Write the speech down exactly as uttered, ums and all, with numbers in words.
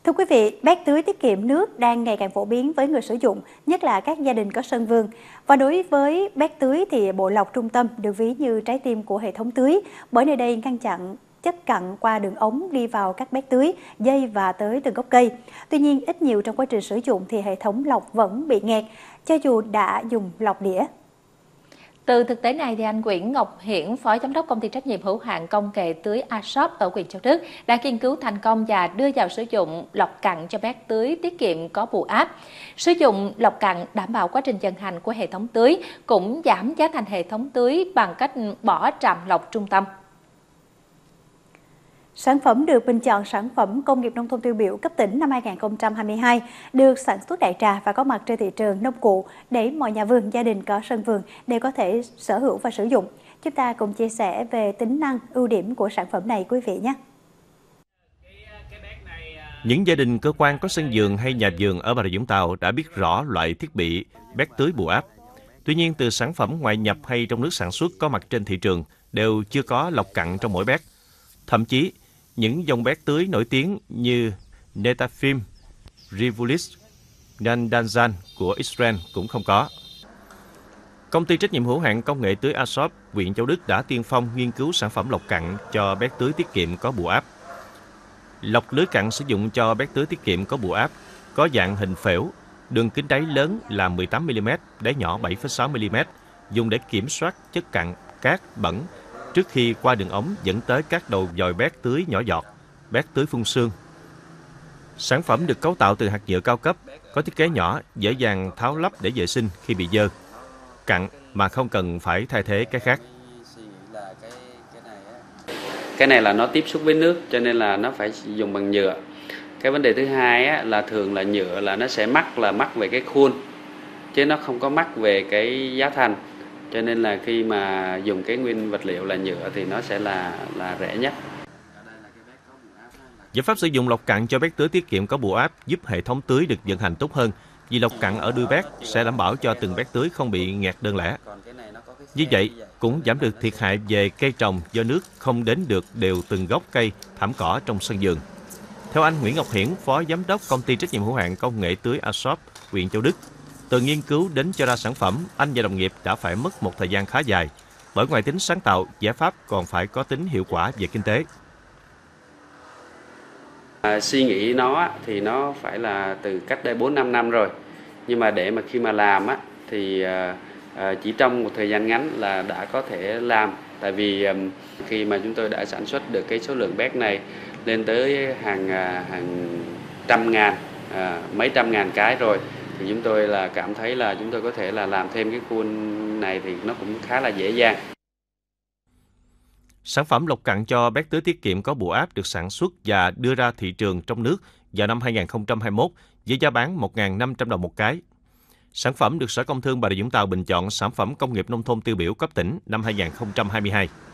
Thưa quý vị, bát tưới tiết kiệm nước đang ngày càng phổ biến với người sử dụng, nhất là các gia đình có sân vườn. Và đối với bát tưới thì bộ lọc trung tâm được ví như trái tim của hệ thống tưới, bởi nơi đây ngăn chặn chất cặn qua đường ống đi vào các bát tưới, dây và tới từng gốc cây. Tuy nhiên, ít nhiều trong quá trình sử dụng thì hệ thống lọc vẫn bị nghẹt, cho dù đã dùng lọc đĩa. Từ thực tế này, thì anh Nguyễn Ngọc Hiển, Phó Giám đốc Công ty trách nhiệm hữu hạn công nghệ tưới a sop ở huyện Châu Đức đã nghiên cứu thành công và đưa vào sử dụng lọc cặn cho bát tưới tiết kiệm có bù áp. Sử dụng lọc cặn đảm bảo quá trình vận hành của hệ thống tưới, cũng giảm giá thành hệ thống tưới bằng cách bỏ trạm lọc trung tâm. Sản phẩm được bình chọn sản phẩm công nghiệp nông thôn tiêu biểu cấp tỉnh năm hai nghìn không trăm hai mươi hai, được sản xuất đại trà và có mặt trên thị trường nông cụ để mọi nhà vườn, gia đình có sân vườn đều có thể sở hữu và sử dụng. Chúng ta cùng chia sẻ về tính năng, ưu điểm của sản phẩm này quý vị nhé. Những gia đình cơ quan có sân vườn hay nhà vườn ở Bà Rịa Vũng Tàu đã biết rõ loại thiết bị bát tưới bù áp. Tuy nhiên, từ sản phẩm ngoại nhập hay trong nước sản xuất có mặt trên thị trường đều chưa có lọc cặn trong mỗi bát. Thậm chí, những dòng bát tưới nổi tiếng như Netafim, Rivulis, Nandanzan của Israel cũng không có. Công ty trách nhiệm hữu hạn công nghệ tưới a sop, huyện Châu Đức đã tiên phong nghiên cứu sản phẩm lọc cặn cho bát tưới tiết kiệm có bù áp. Lọc lưới cặn sử dụng cho bát tưới tiết kiệm có bù áp có dạng hình phễu, đường kính đáy lớn là mười tám mi li mét, đáy nhỏ bảy phẩy sáu mi li mét, dùng để kiểm soát chất cặn, cát, bẩn trước khi qua đường ống dẫn tới các đầu dòi bát tưới nhỏ giọt, bát tưới phun sương. Sản phẩm được cấu tạo từ hạt nhựa cao cấp, có thiết kế nhỏ, dễ dàng tháo lắp để vệ sinh khi bị dơ, cặn mà không cần phải thay thế cái khác. Cái này là nó tiếp xúc với nước cho nên là nó phải dùng bằng nhựa. Cái vấn đề thứ hai á, là thường là nhựa là nó sẽ mắc là mắc về cái khuôn, chứ nó không có mắc về cái giá thành. Cho nên là khi mà dùng cái nguyên vật liệu là nhựa thì nó sẽ là là rẻ nhất. Giải pháp sử dụng lọc cặn cho bát tưới tiết kiệm có bù áp giúp hệ thống tưới được vận hành tốt hơn, vì lọc cặn ở đuôi bát sẽ đảm bảo cho từng bát tưới không bị nghẹt đơn lẻ. Như vậy, cũng giảm được thiệt hại về cây trồng do nước không đến được đều từng gốc cây, thảm cỏ trong sân vườn. Theo anh Nguyễn Ngọc Hiển, Phó Giám đốc Công ty trách nhiệm hữu hạn công nghệ tưới a sop, huyện Châu Đức, từ nghiên cứu đến cho ra sản phẩm, anh và đồng nghiệp đã phải mất một thời gian khá dài, bởi ngoài tính sáng tạo, giải pháp còn phải có tính hiệu quả về kinh tế. À, suy nghĩ nó thì nó phải là từ cách đây bốn năm năm rồi, nhưng mà để mà khi mà làm á, thì à, à, chỉ trong một thời gian ngắn là đã có thể làm, tại vì à, khi mà chúng tôi đã sản xuất được cái số lượng bát này lên tới hàng hàng trăm ngàn, à, mấy trăm ngàn cái rồi, thì chúng tôi là cảm thấy là chúng tôi có thể là làm thêm cái khuôn này thì nó cũng khá là dễ dàng. Sản phẩm lọc cặn cho bát tưới tiết kiệm có bù áp được sản xuất và đưa ra thị trường trong nước vào năm hai nghìn không trăm hai mươi mốt với giá bán một nghìn năm trăm đồng một cái. Sản phẩm được Sở Công Thương Bà Rịa Vũng Tàu bình chọn sản phẩm công nghiệp nông thôn tiêu biểu cấp tỉnh năm hai nghìn không trăm hai mươi hai.